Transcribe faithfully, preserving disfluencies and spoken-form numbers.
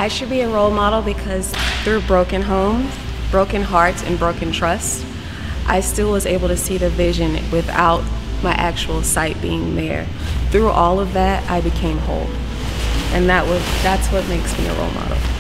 I should be a role model because through broken homes, broken hearts, and broken trust, I still was able to see the vision without my actual sight being there. Through all of that, I became whole. And that was, that's what makes me a role model.